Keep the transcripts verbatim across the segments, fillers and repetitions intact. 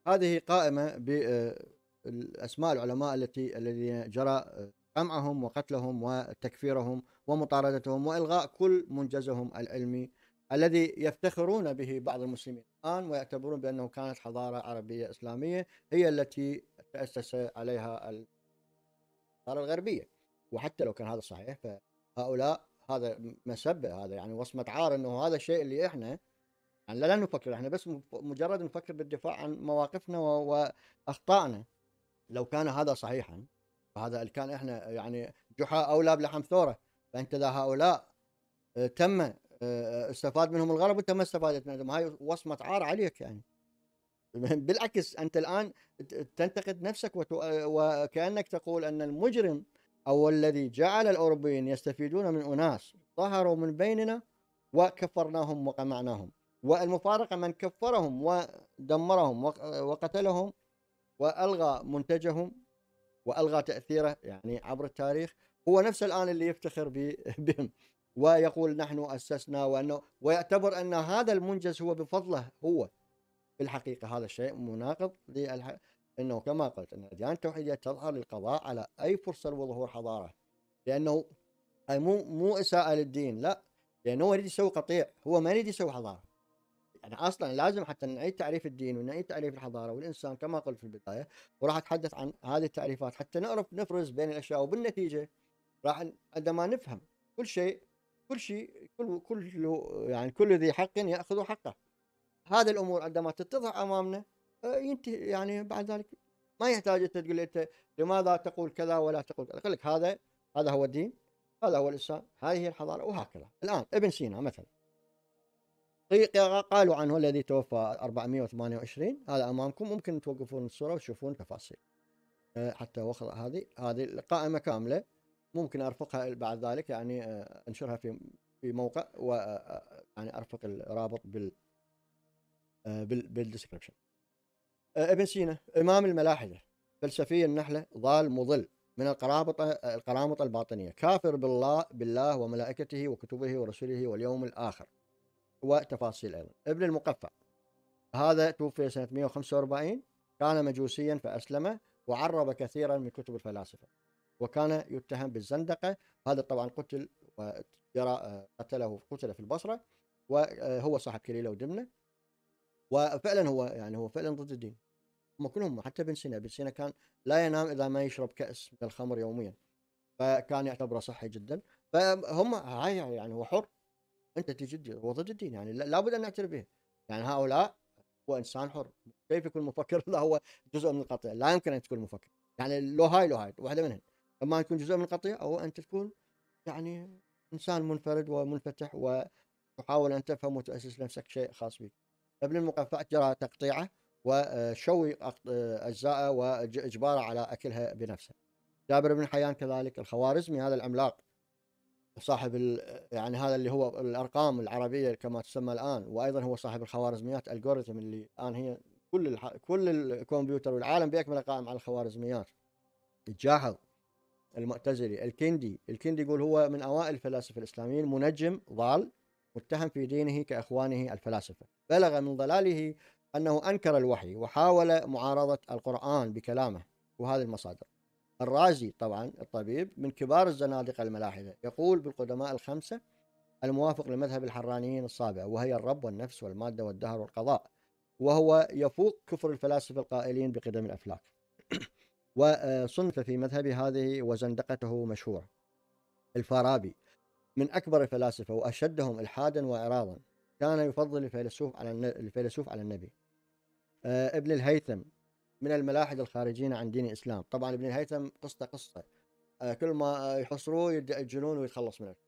هذه قائمة بأسماء العلماء التي الذين جرى قمعهم وقتلهم وتكفيرهم ومطاردتهم وإلغاء كل منجزهم العلمي الذي يفتخرون به بعض المسلمين الآن، ويعتبرون بأنه كانت حضارة عربية إسلامية هي التي تأسس عليها الحضارة الغربية. وحتى لو كان هذا صحيح، فهؤلاء هذا مسبة، هذا يعني وصمة عار أنه هذا الشيء اللي إحنا يعني لا لا نفكر، احنا بس مف- مجرد نفكر بالدفاع عن مواقفنا و- واخطائنا. لو كان هذا صحيحا، فهذا اللي كان احنا يعني جحا اولى بلحم ثوره. فانت اذا هؤلاء آه، تم آه، استفاد منهم الغرب، انت ما استفادت منهم، هاي وصمه عار عليك يعني. بالعكس انت الان ت- تنتقد نفسك وت- وكانك تقول ان المجرم او الذي جعل الاوروبيين يستفيدون من اناس ظهروا من بيننا وكفرناهم وقمعناهم، والمفارقه من كفرهم ودمرهم وق- وقتلهم والغى منتجهم والغى تاثيره يعني عبر التاريخ، هو نفس الان اللي يفتخر ب- بهم ويقول نحن اسسنا، وانه ويعتبر ان هذا المنجز هو بفضله هو. في الحقيقة هذا الشيء مناقض للح... أنه كما قلت أن الأديان التوحيدية تظهر للقضاء على أي فرصة لظهور حضارة، لأنه هاي مو مو إساءة للدين، لا، لأنه هو يريد يسوي قطيع، هو ما يريد يسوي حضارة. يعني أصلا لازم حتى نعيد تعريف الدين ونعيد تعريف الحضارة والإنسان كما قلت في البداية، وراح أتحدث عن هذه التعريفات حتى نعرف نفرز بين الأشياء، وبالنتيجة راح ن- عندما نفهم كل شيء، كل شيء كل كل يعني كل ذي حق يأخذ حقه. هذه الامور عندما تتضح امامنا آه، ينتهي يعني بعد ذلك. ما يحتاج انت تقول لي انت لماذا تقول كذا ولا تقول كذا، اقول لك هذا هذا هو الدين، هذا هو الاسلام، هذه هي الحضاره، وهكذا. الان ابن سينا مثلا قي- قالوا عنه الذي توفى أربعمائة وثمانية وعشرين، هذا امامكم، ممكن توقفون الصوره وتشوفون تفاصيل آه، حتى وخ- هذه هذه القائمه كامله، ممكن ارفقها بعد ذلك يعني آه، انشرها في في موقع، و آه، يعني ارفق الرابط بال آه، بال بالدسكربشن. آه، ابن سينا إمام الملاحدة، فلسفي النحلة، ضال مضل، من القرامطة القرامطة الباطنية، كافر بالله بالله وملائكته وكتبه ورسله واليوم الآخر، وتفاصيل أيضا. ابن المقفع هذا توفي سنة مائة وخمسة وأربعين، كان مجوسيا فأسلم، وعرب كثيرا من كتب الفلاسفة، وكان يتهم بالزندقة. هذا طبعا قتل وجرى قتله قتل في البصرة، وهو صاحب كليلة ودمنة، وفعلا هو يعني هو فعلا ضد الدين. هم كلهم، حتى ابن سينا، ابن سينا كان لا ينام اذا ما يشرب كأس من الخمر يوميا، فكان يعتبره صحي جدا. فهم هاي يعني هو حر، انت تجي هو ضد الدين يعني لابد ان نعترف به. يعني هؤلاء، هو انسان حر، كيف يكون مفكر؟ لا، هو جزء من القطيع، لا يمكن ان تكون مفكر. يعني لو هاي لو هاي واحده منهن، اما ان تكون جزء من القطيع او انت تكون يعني انسان منفرد ومنفتح وتحاول ان تفهم وتاسس لنفسك شيء خاص بك. ابن المقفع جرى تقطيعه وشوي اجزاءه واجباره على اكلها بنفسه. جابر بن حيان كذلك الخوارزمي، هذا العملاق صاحب يعني هذا اللي هو الارقام العربيه كما تسمى الان، وايضا هو صاحب الخوارزميات الجوريثم اللي الان هي كل الح... كل الكمبيوتر والعالم باكمله قائم على الخوارزميات. الجاحظ المعتزلي الكندي، الكندي يقول هو من اوائل الفلاسفه الاسلاميين، منجم ضال متهم في دينه كاخوانه الفلاسفه، بلغ من ضلاله انه انكر الوحي وحاول معارضه القران بكلامه. وهذه المصادر. الرازي طبعا الطبيب من كبار الزنادقه الملاحده، يقول بالقدماء الخمسه الموافق لمذهب الحرانيين السابع، وهي الرب والنفس والماده والدهر والقضاء، وهو يفوق كفر الفلاسفه القائلين بقدم الافلاك. وصنف في مذهب هذه وزندقته مشهورة. الفارابي من أكبر الفلاسفة وأشدهم إلحادا وإعراضا، كان يفضل الفيلسوف على الفيلسوف على النبي. آه ابن الهيثم من الملاحد الخارجين عن دين الإسلام. طبعا ابن الهيثم قصة قصة آه كل ما يحصروه يدعي الجنون ويتخلص منه،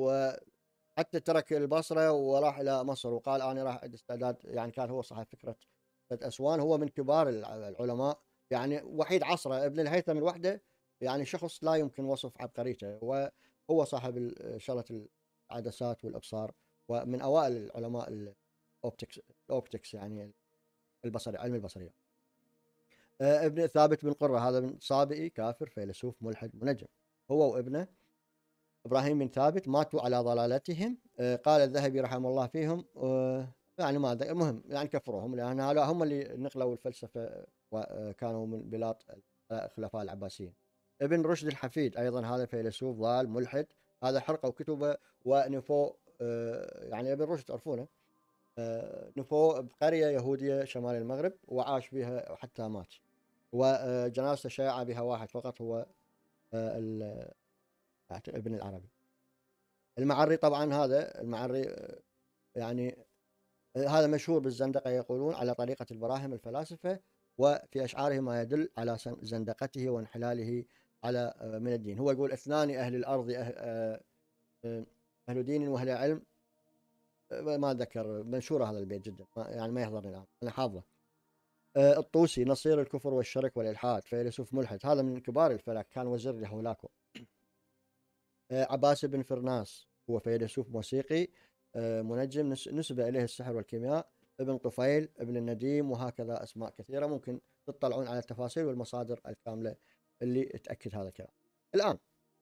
وحتى ترك البصرة وراح إلى مصر وقال أنا راح عندي استعداد، يعني كان هو صاحب فكرة أسوان، هو من كبار العلماء يعني وحيد عصره. ابن الهيثم الوحده يعني شخص لا يمكن وصف عبقريته، وهو صاحب شغله العدسات والابصار، ومن اوائل العلماء الاوبتكس الاوبتكس يعني البصري، علم البصريات. آه، ابن ثابت بن قرة هذا من صابئي، كافر فيلسوف ملحد منجم، هو وابنه ابراهيم بن ثابت ماتوا على ضلالتهم. آه، قال الذهبي رحمه الله فيهم آه، يعني ما أدري، المهم يعني كفروهم، لأن هؤلاء هم اللي نقلوا الفلسفة وكانوا من بلاد الخلفاء العباسيين. ابن رشد الحفيد أيضا هذا فيلسوف ضال ملحد، هذا حرقوا كتبه ونفوه. آه، يعني ابن رشد تعرفونه، آه، نفوه بقرية يهودية شمال المغرب وعاش بها حتى مات، وجنازته شاع بها واحد فقط هو آه، ال- ابن العربي. المعري طبعا، هذا المعري آه، يعني هذا مشهور بالزندقة، يقولون على طريقة البراهمة الفلاسفة، وفي أشعاره ما يدل على زندقته وانحلاله على آه، من الدين. هو يقول اثنان أهل الأرض أهل, آه، آه، أهل دين وأهل علم. آه، ما ذكر، منشور هذا البيت جدا، يعني ما يحضرني الآن، أنا حافظه. آه، الطوسي نصير الكفر والشرك والإلحاد، فيلسوف ملحد، هذا من كبار الفلك، كان وزير لهولاكو. آه، عباس بن فرناس هو فيلسوف موسيقي آه، منجم، نسب إليه السحر والكيمياء. ابن طفيل، ابن النديم، وهكذا أسماء كثيرة، ممكن تطلعون على التفاصيل والمصادر الكاملة اللي تأكد هذا الكلام. الآن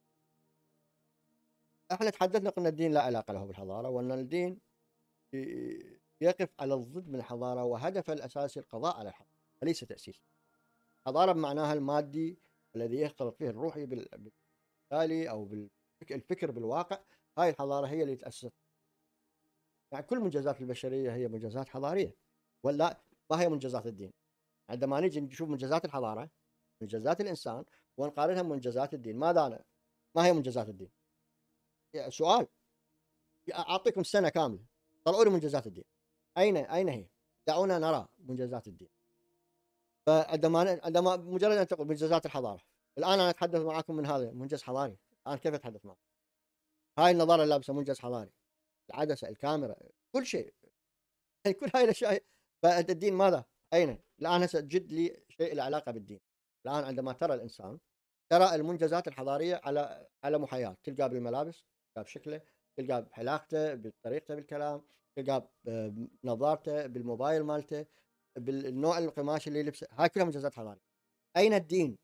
احنا تحدثنا قلنا الدين لا علاقة له بالحضارة، وأن الدين يقف على الضد من الحضارة، وهدفه الأساسي القضاء على الحضارة وليس تأسيس الحضارة بمعناها المادي الذي يختلط فيه الروحي بالتالي أو بالفكر بالواقع. هاي الحضارة هي اللي تأسست، يعني كل منجزات البشرية هي منجزات حضارية، ولا ما هي منجزات الدين. عندما نيجي نشوف منجزات الحضارة، منجزات الإنسان، ونقارنها بمنجزات الدين، ماذا أنا ما هي منجزات الدين؟ يعني سؤال، أعطيكم سنة كاملة طلعوا لي منجزات الدين، أين أين هي؟ دعونا نرى منجزات الدين. فعندما عندما مجرد أن تقول منجزات الحضارة، الآن أنا أتحدث معكم من هذا منجز حضاري، الآن كيف أتحدث معكم؟ هاي النظارة اللي لابسة منجز حضاري، العدسة، الكاميرا، كل شيء، يعني كل هاي الأشياء. فالدين ماذا؟ أين؟ الآن هسه جد لي شيء له علاقة بالدين. الآن عندما ترى الإنسان، ترى المنجزات الحضارية على على محاياة، تلقاه بالملابس، تلقاه بشكله، تلقاه بحلاقته، بطريقته بالكلام، تلقاه بنظارته، بالموبايل مالته، بالنوع القماش اللي يلبسه، هاي كلها منجزات حضارية. أين الدين؟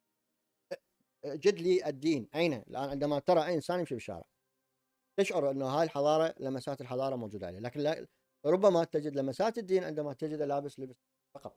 جد لي الدين أين؟ الآن عندما ترى أي إنسان يمشي بالشارع تشعر أنه هاي الحضارة، لمسات الحضارة موجودة عليه، لكن لا، ربما تجد لمسات الدين عندما تجد لابس لبس فقط،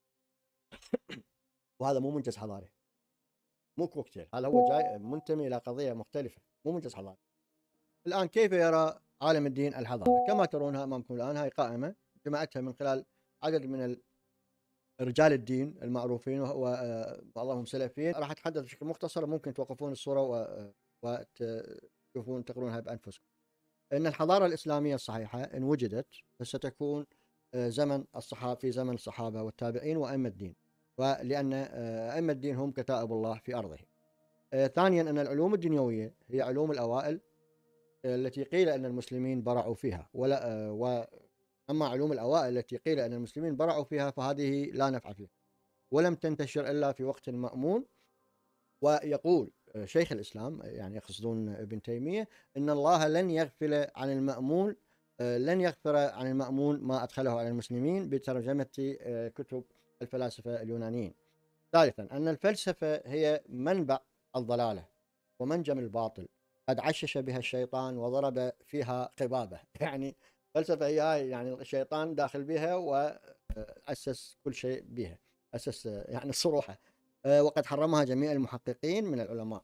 وهذا مو منجز حضاري، مو كوكتيل، هذا هو جاي منتمي إلى قضية مختلفة، مو منجز حضاري. الآن كيف يرى عالم الدين الحضارة؟ كما ترونها أمامكم الآن، هاي قائمة جمعتها من خلال عدد من رجال الدين المعروفين وبعضهم سلفيين. راح أتحدث بشكل مختصر، ممكن توقفون الصورة وتشوفون تقرونها بأنفسكم. أن الحضارة الإسلامية الصحيحة إن وجدت فستكون زمن الصحابة، في زمن الصحابة والتابعين وأئمة الدين، ولأن أئمة الدين هم كتائب الله في أرضه. ثانيا أن العلوم الدنيوية هي علوم الأوائل التي قيل أن المسلمين برعوا فيها، ولا وأما علوم الأوائل التي قيل أن المسلمين برعوا فيها فهذه لا نفع فيها، ولم تنتشر إلا في وقت مأمون. ويقول شيخ الإسلام، يعني يقصدون ابن تيمية، إن الله لن يغفل عن المأمون، لن يغفر عن المأمون ما أدخله على المسلمين، بترجمة كتب الفلاسفة اليونانيين. ثالثا أن الفلسفة هي منبع الضلالة ومنجم الباطل، قد عشش بها الشيطان وضرب فيها قبابه. يعني فلسفة هي هاي، يعني الشيطان داخل بها وأسس كل شيء بها، أسس يعني الصروحة، وقد حرمها جميع المحققين من العلماء.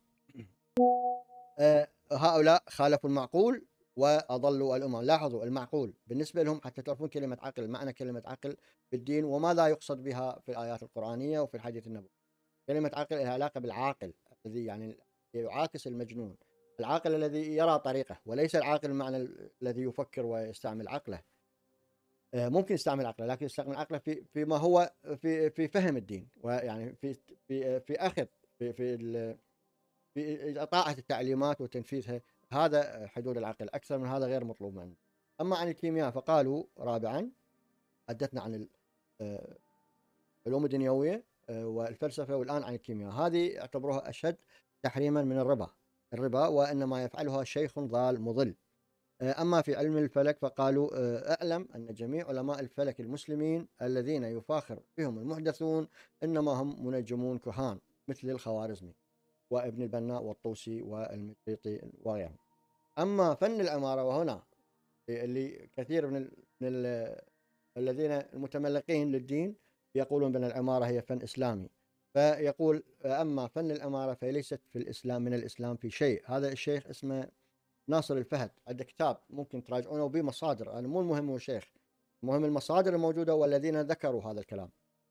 هؤلاء خالفوا المعقول وأضلوا الأمم. لاحظوا المعقول بالنسبة لهم، حتى تعرفون كلمة عقل، معنى كلمة عقل بالدين وماذا يقصد بها في الآيات القرآنية وفي الحديث النبوي. كلمة عقل لها علاقة بالعاقل الذي يعني يعاكس المجنون، العاقل الذي يرى طريقه، وليس العاقل المعنى الذي يفكر ويستعمل عقله. ممكن يستعمل عقله، لكن يستعمل عقله في فيما هو في في فهم الدين، ويعني في في في أخذ في في في طاعة التعليمات وتنفيذها. هذا حدود العقل، أكثر من هذا غير مطلوب منه. أما عن الكيمياء فقالوا رابعا، حدثنا عن العلوم الدنيوية والفلسفة، والآن عن الكيمياء. هذه يعتبروها أشد تحريما من الربا الربا وإنما يفعلها شيخ ضال مضل. أما في علم الفلك فقالوا أعلم أن جميع علماء الفلك المسلمين الذين يفاخر بهم المحدثون إنما هم منجمون كهان، مثل الخوارزمي وابن البناء والطوسي والمشريطي وغيرهم. أما فن العمارة، وهنا اللي كثير من من الذين المتملقين للدين يقولون بأن العمارة هي فن إسلامي، فيقول أما فن العمارة فليست في الإسلام من الإسلام في شيء. هذا الشيخ اسمه ناصر الفهد، عنده كتاب ممكن تراجعونه بمصادر. أنا مو المهم هو شيخ، المهم المصادر الموجودة والذين ذكروا هذا الكلام.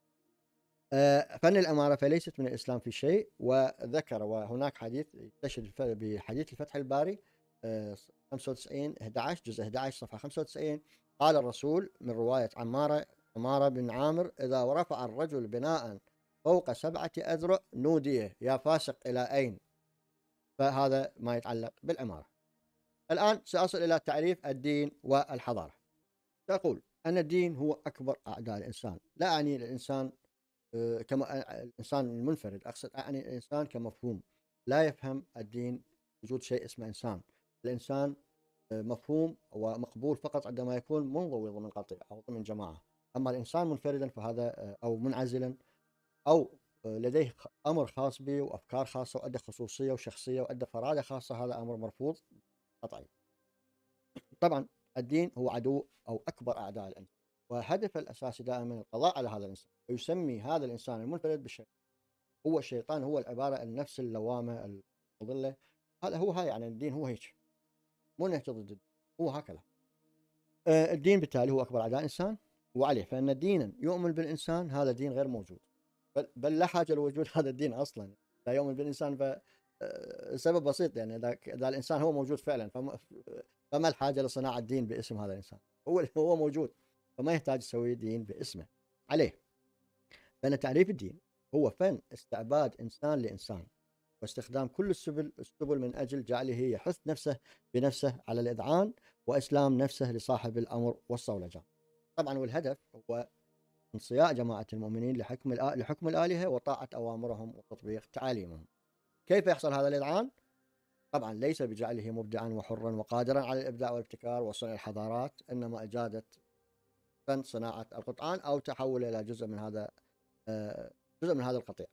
فن الأمارة فليست من الإسلام في شيء. وذكر وهناك حديث يستشهد بحديث الفتح الباري خمسة وتسعين أحد عشر جزء أحد عشر صفحة خمسة وتسعين، قال الرسول من رواية عمارة عمارة بن عامر: إذا رفع الرجل بناء فوق سبعة أذرع نوديه يا فاسق إلى أين؟ فهذا ما يتعلق بالعمارة. الآن سأصل إلى تعريف الدين والحضارة. سأقول أن الدين هو أكبر أعداء الإنسان. لا أعني الإنسان كما الإنسان المنفرد، أقصد أعني الإنسان كمفهوم. لا يفهم الدين وجود شيء اسمه إنسان. الإنسان مفهوم ومقبول فقط عندما يكون منضوي ضمن قطيع أو ضمن جماعة. أما الإنسان منفردا فهذا أو منعزلا أو لديه أمر خاص به وأفكار خاصة وأدى خصوصية وشخصية وأدى فرادة خاصة، هذا أمر مرفوض قطعي. طبعا الدين هو عدو أو أكبر أعداء الإنسان، وهدف الأساسي دائما القضاء على هذا الإنسان، ويسمي هذا الإنسان المنفرد بالشيطان. هو الشيطان، هو العبارة النفس اللوامة المضلة. هذا هو هاي يعني الدين هو هيك، مو نهج ضد الدين، هو هكذا. آه الدين بالتالي هو أكبر أعداء الإنسان، وعليه فإن دينا يؤمن بالإنسان هذا دين غير موجود، بل, بل لا حاجة لوجود هذا الدين أصلا. لا يؤمن بالإنسان ف سبب بسيط، يعني إذا إذا الإنسان هو موجود فعلا فما, فما الحاجة لصناعة الدين باسم هذا الإنسان؟ هو هو موجود، فما يحتاج يسوي دين باسمه. عليه فإن تعريف الدين هو فن استعباد إنسان لإنسان، واستخدام كل السبل السبل من أجل جعله يحث نفسه بنفسه على الإذعان وإسلام نفسه لصاحب الأمر والصولجان. طبعا والهدف هو انصياع جماعة المؤمنين لحكم لحكم الآلهة وطاعة أوامرهم وتطبيق تعاليمهم. كيف يحصل هذا الإذعان؟ طبعا ليس بجعله مبدعا وحرا وقادرا على الإبداع والابتكار وصنع الحضارات، إنما إجادة فن صناعة القطعان أو تحوله إلى جزء من هذا جزء من هذا القطيع.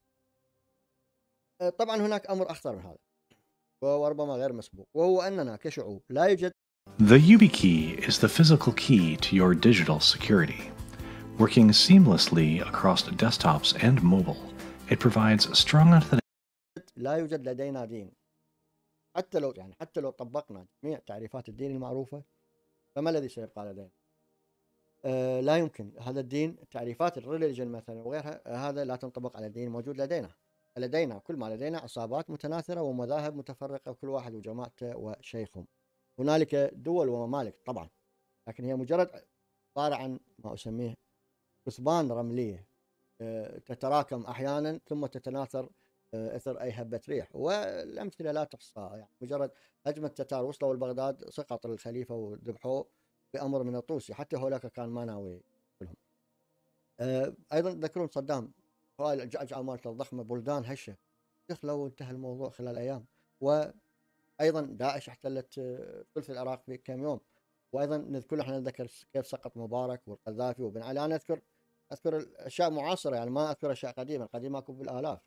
طبعا هناك أمر أخطر من هذا وربما غير مسبوق، وهو أننا كشعوب لا يوجد. The YubiKey is the physical key to your digital security. Working seamlessly across desktops and mobile, it provides strong authentication. لا يوجد لدينا دين، حتى لو يعني حتى لو طبقنا جميع تعريفات الدين المعروفة، فما الذي سيبقى لدينا؟ آه لا يمكن. هذا الدين تعريفات الريليجن مثلا وغيرها هذا لا تنطبق على الدين الموجود لدينا. لدينا كل ما لدينا عصابات متناثرة ومذاهب متفرقة، وكل واحد وجماعته وشيخهم. هنالك دول وممالك طبعا، لكن هي مجرد عبارة عن ما أسميه كثبان رملية تتراكم أحيانا ثم تتناثر إثر أي هبة ريح، والأمثلة لا تحصى. يعني مجرد هجمة تتار وصلوا لبغداد سقط الخليفة وذبحوه بأمر من الطوسي، حتى هولاك كان ما ناوي لهم. أيضا ذكرون صدام هاي الجعجعة مالته الضخمة، بلدان هشة دخلوا وانتهى الموضوع خلال أيام. وأيضا داعش احتلت ثلث العراق في كم يوم. وأيضا نذكر احنا نذكر كيف سقط مبارك والقذافي وبن علي. أنا أذكر أذكر أشياء معاصرة، يعني ما أذكر أشياء قديمة. القديمة أكو بالآلاف.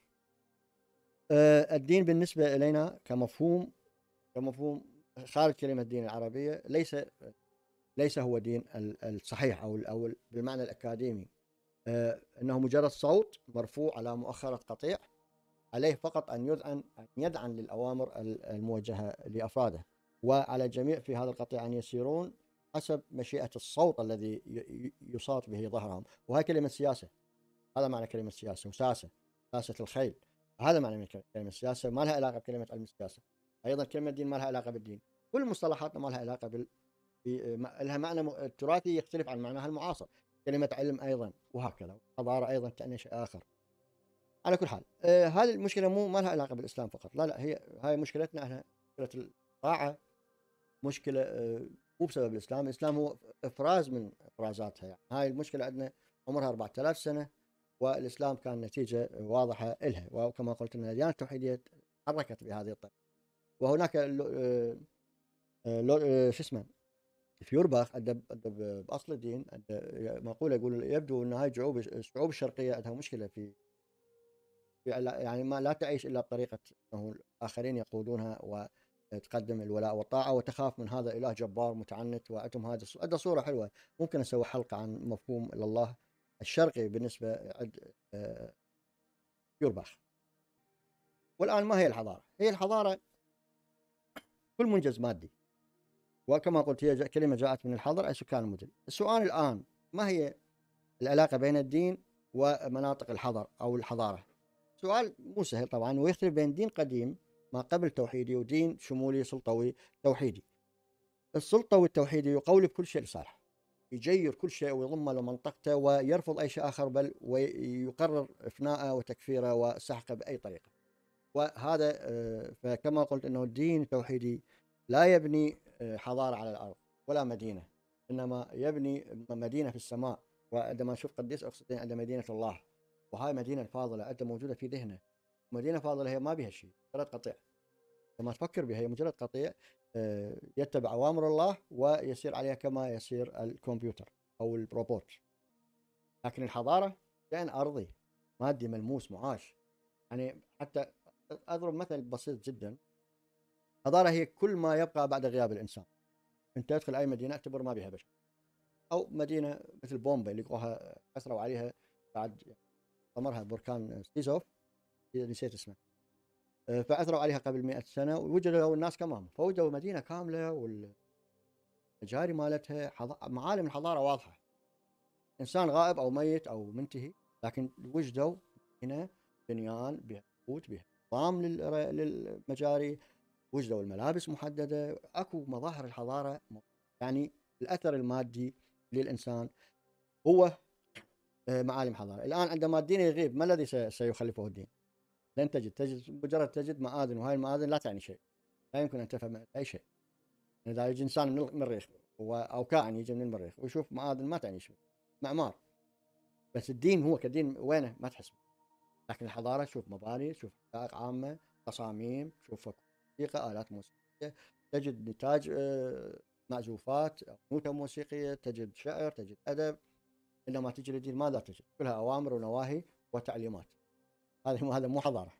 أه الدين بالنسبة إلينا كمفهوم كمفهوم خارج كلمة الدين العربية ليس ليس هو دين الصحيح أو أو بالمعنى الأكاديمي. أه إنه مجرد صوت مرفوع على مؤخرة قطيع، عليه فقط أن يذعن أن يدعن للأوامر الموجهة لأفراده، وعلى الجميع في هذا القطيع أن يسيرون حسب مشيئة الصوت الذي يصاط به ظهرهم. وهي كلمة سياسة. هذا معنى كلمة سياسة، وساسة ساسة الخيل. هذا معنى كلمة سياسة، ما لها علاقة بكلمة علم السياسة. أيضا كلمة دين ما لها علاقة بالدين. كل مصطلحاتنا ما لها علاقة بال لها معنى التراثي يختلف عن معناها المعاصر. كلمة علم أيضا وهكذا. حضارة أيضا تعني شيء آخر. على كل حال آه هذه المشكلة مو ما لها علاقة بالإسلام فقط، لا لا هي هاي مشكلتنا احنا مشكلة الطاعة، مشكلة آه مو بسبب الإسلام. الإسلام هو إفراز من إفرازاتها. يعني هاي المشكلة عندنا عمرها أربعة آلاف سنة، والإسلام كان نتيجة واضحة إلها. وكما قلت أن الديانة التوحيدية تحركت بهذه الطريقة. وهناك لو شو اسمه فيورباخ أدب أدب بأصل الدين مقولة يقول يبدو أن هاي الشعوب الشعوب الشرقية عندها مشكلة في يعني ما لا تعيش إلا بطريقة أنه الآخرين يقودونها تقدم الولاء والطاعة وتخاف من هذا إله جبار متعنت. وعندهم هذا عنده صورة حلوة، ممكن أسوي حلقة عن مفهوم الله الشرقي بالنسبة عند يورباخ. والآن ما هي الحضارة؟ هي الحضارة كل منجز مادي، وكما قلت هي كلمة جاءت من الحضر أي سكان المدن. السؤال الآن ما هي العلاقة بين الدين ومناطق الحضر أو الحضارة؟ سؤال مو سهل طبعا، ويختلف بين دين قديم ما قبل توحيدي ودين شمولي سلطوي توحيدي. السلطوي التوحيدي يقولب كل شيء لصالحه، يجير كل شيء ويضمه لمنطقته ويرفض أي شيء آخر، بل ويقرر إفناءه وتكفيره وسحقه بأي طريقة. وهذا فكما قلت أنه الدين التوحيدي لا يبني حضارة على الأرض ولا مدينة، إنما يبني مدينة في السماء. وعندما أشوف قديس أقصدين عند مدينة الله، وهاي مدينة فاضلة أنت موجودة في ذهنه. مدينة فاضلة هي ما بها شيء، مجرد قطيع. لما تفكر بها هي مجرد قطيع يتبع أوامر الله ويسير عليها كما يسير الكمبيوتر أو الروبوت. لكن الحضارة كائن أرضي مادي ملموس معاش. يعني حتى أضرب مثل بسيط جدا، الحضارة هي كل ما يبقى بعد غياب الإنسان. أنت تدخل أي مدينة اعتبر ما بها بشر، أو مدينة مثل بومبي لقوها كسروا عليها بعد طمرها بركان سيزوف، نسيت اسمه، فعثروا عليها قبل مئة سنة ووجدوا الناس كمان، فوجدوا مدينة كاملة والمجاري مالتها معالم الحضارة واضحة. إنسان غائب أو ميت أو منتهي، لكن وجدوا هنا بنيان بها بيوت بها نظام للمجاري، وجدوا الملابس محددة، أكو مظاهر الحضارة. يعني الأثر المادي للإنسان هو معالم الحضارة. الآن عندما الدين يغيب ما الذي سيخلفه الدين؟ لن تجد تجد مجرد تجد معادن، وهاي المعادن لا تعني شيء، لا يمكن أن تفهم أي شيء. إذا يجي إنسان من المريخ أو كائن يجي من المريخ ويشوف معادن ما تعني شيء، معمار. بس الدين هو كدين وينه ما تحس. لكن الحضارة شوف مباني، شوف حقائق عامة، تصاميم، شوف موسيقى، آلات موسيقية، تجد نتاج معزوفات، نوتة موسيقية، تجد شعر، تجد أدب. إنما تجي للدين ماذا تجد؟ كلها أوامر ونواهي وتعليمات. هذا هذا مو حضارة.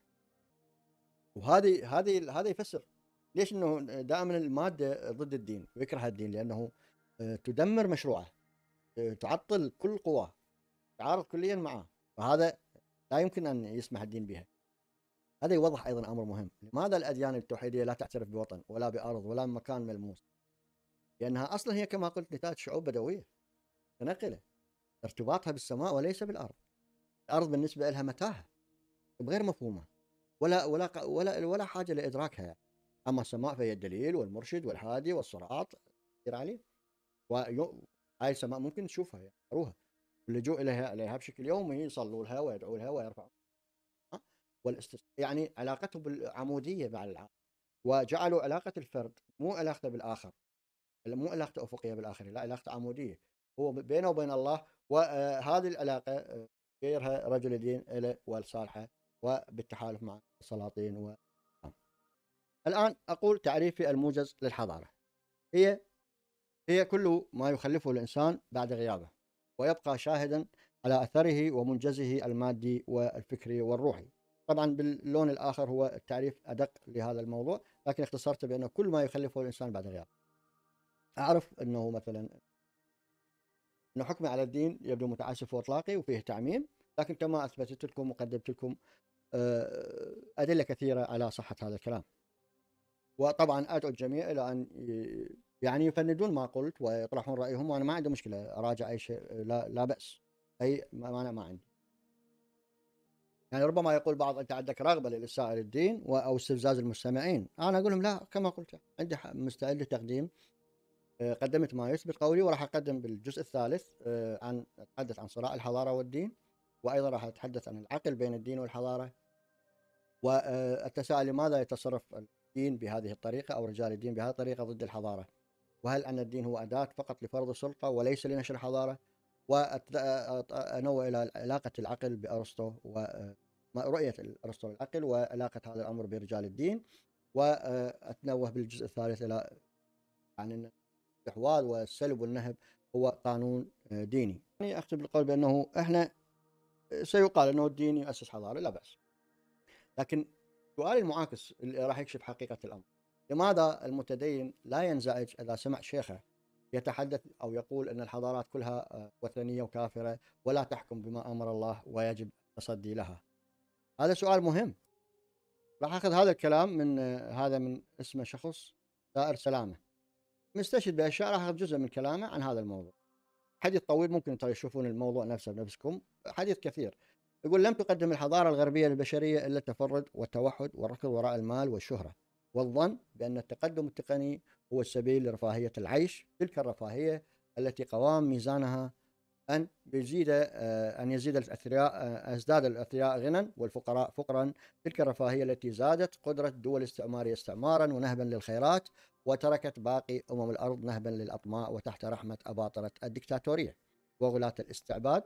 وهذه هذه هذا يفسر ليش انه دائما الماده ضد الدين ويكره الدين، لانه تدمر مشروعه، تعطل كل قواه، تعارض كليا معه، فهذا لا يمكن ان يسمح الدين بها. هذا يوضح ايضا امر مهم، لماذا الاديان التوحيديه لا تعترف بوطن ولا بارض ولا بمكان ملموس؟ لانها اصلا هي كما قلت نتاج شعوب بدويه متنقله، ارتباطها بالسماء وليس بالارض. الارض بالنسبه لها متاهه غير مفهومه، ولا ولا ولا ولا حاجه لادراكها يعني. اما السماء فهي الدليل والمرشد والهادي والصراط يصير عليه. وهاي السماء ممكن تشوفها يعني تروها، واللجوء اليها اليها بشكل يومي، يصلوا لها ويدعوا لها ويرفعوا والاستس... يعني علاقته بالعموديه مع العالم، وجعلوا علاقه الفرد مو علاقته بالاخر، مو علاقته افقيه بالاخر، لا علاقته عموديه، هو بينه وبين الله. وهذه العلاقه غيرها رجل الدين له والصالحه وبالتحالف مع السلاطين. و الآن أقول تعريفي الموجز للحضارة، هي هي كل ما يخلفه الإنسان بعد غيابه ويبقى شاهدا على أثره ومنجزه المادي والفكري والروحي. طبعا باللون الآخر هو التعريف أدق لهذا الموضوع، لكن اختصرت بأنه كل ما يخلفه الإنسان بعد غيابه. أعرف أنه مثلا أنه حكمي على الدين يبدو متعسف وإطلاقي وفيه تعميم، لكن كما أثبتت لكم وقدمت لكم أدلة كثيرة على صحة هذا الكلام. وطبعا أدعو الجميع إلى أن يعني يفندون ما قلت ويطرحون رأيهم، وأنا ما عندي مشكلة أراجع أي شيء، لا, لا بأس، أي ما أنا ما عندي. يعني ربما يقول بعض أنت عندك رغبة للإساءة للدين أو استفزاز المستمعين، أنا أقول لهم لا، كما قلت عندي مستعد للتقديم. قدمت ما يثبت قولي، وراح أقدم بالجزء الثالث عن أتحدث عن صراع الحضارة والدين، وأيضا راح أتحدث عن العقل بين الدين والحضارة، والتساؤل لماذا يتصرف الدين بهذه الطريقة أو رجال الدين بهذه الطريقة ضد الحضارة، وهل أن الدين هو أداة فقط لفرض السلطة وليس لنشر الحضارة، وأنوه إلى علاقة العقل بأرسطو ورؤية أرسطو للعقل وعلاقة هذا الأمر برجال الدين، وأتنوه بالجزء الثالث إلى عن الاستحواذ والسلب والنهب هو قانون ديني. يعني أختم بالقول بأنه إحنا سيقال أنه الدين يؤسس حضارة، لا بأس، لكن سؤال المعاكس اللي راح يكشف حقيقة الأمر، لماذا المتدين لا ينزعج إذا سمع شيخه يتحدث أو يقول أن الحضارات كلها وثنية وكافرة ولا تحكم بما أمر الله ويجب التصدي لها؟ هذا سؤال مهم. راح أخذ هذا الكلام من هذا من اسمه شخص دائر سلامة مستشهد بأشياء، راح أخذ جزء من كلامه عن هذا الموضوع. حديث طويل، ممكن ترى تشوفون الموضوع نفسه بنفسكم، حديث كثير. يقول: لم تقدم الحضارة الغربية للبشرية إلا التفرد والتوحد والركض وراء المال والشهرة والظن بأن التقدم التقني هو السبيل لرفاهية العيش، تلك الرفاهية التي قوام ميزانها أن يزيد أن يزيد الأثرياء أزداد الأثرياء غنى والفقراء فقرا، تلك الرفاهية التي زادت قدرة الدول الاستعمارية استعمارا ونهبا للخيرات، وتركت باقي أمم الأرض نهبا للأطماع وتحت رحمة أباطرة الدكتاتورية وغلاة الاستعباد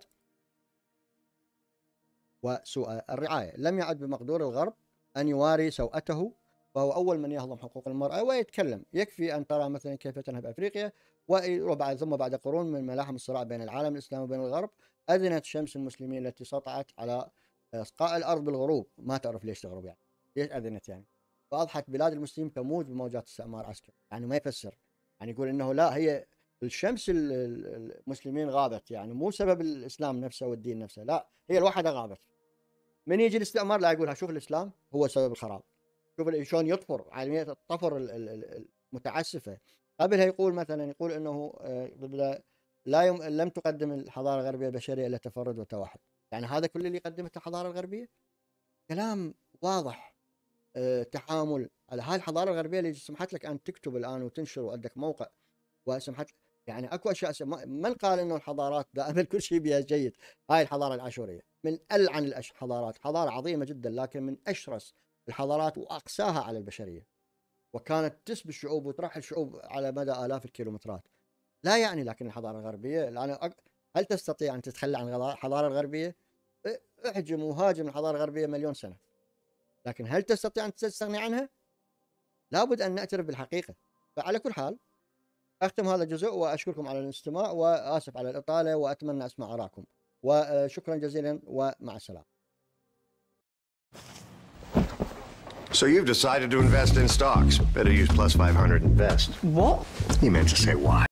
وسوء الرعاية. لم يعد بمقدور الغرب أن يواري سوءته، فهو أول من يهضم حقوق المرأة ويتكلم. يكفي أن ترى مثلا كيف تنهب أفريقيا، وبعد ثم بعد قرون من ملاحم الصراع بين العالم الإسلامي وبين الغرب أذنت شمس المسلمين التي سطعت على إسقاء الأرض بالغروب. ما تعرف ليش تغرب، يعني ليش أذنت يعني، فأضحت بلاد المسلمين تموج بموجات استعمار عسكري. يعني ما يفسر، يعني يقول إنه لا، هي الشمس المسلمين غابت، يعني مو سبب الإسلام نفسه والدين نفسه، لا، هي الوحدة غابت. من يجي الاستعمار لا يقولها شوف الإسلام هو سبب الخراب، شوف شلون يطفر عالمية الطفر المتعسفة. قبلها يقول مثلا يقول انه لا يم... لم تقدم الحضارة الغربية البشرية الا تفرد وتوحد. يعني هذا كل اللي قدمته الحضارة الغربية؟ كلام واضح. أه تحامل على هاي الحضارة الغربية اللي سمحت لك ان تكتب الان وتنشر وعندك موقع وسمحت، يعني اكو اشياء من قال انه الحضارات دائما كل شيء بها جيد. هاي الحضارة العاشورية من ألعن الحضارات، حضارة عظيمة جدا لكن من أشرس الحضارات وأقساها على البشرية، وكانت تسبي الشعوب وترحل الشعوب على مدى آلاف الكيلومترات. لا يعني لكن الحضارة الغربية الآن، هل تستطيع أن تتخلى عن الحضارة الغربية؟ احجم وهاجم الحضارة الغربية مليون سنة، لكن هل تستطيع أن تستغني عنها؟ لابد أن نعترف بالحقيقة. فعلى كل حال أختم هذا الجزء وأشكركم على الاستماع، وآسف على الإطالة، وأتمنى أسمع آراءكم، وشكرا جزيلا ومع السلامة. So you've decided to invest in stocks. Better use plus five hundred invest. What? He meant to say why.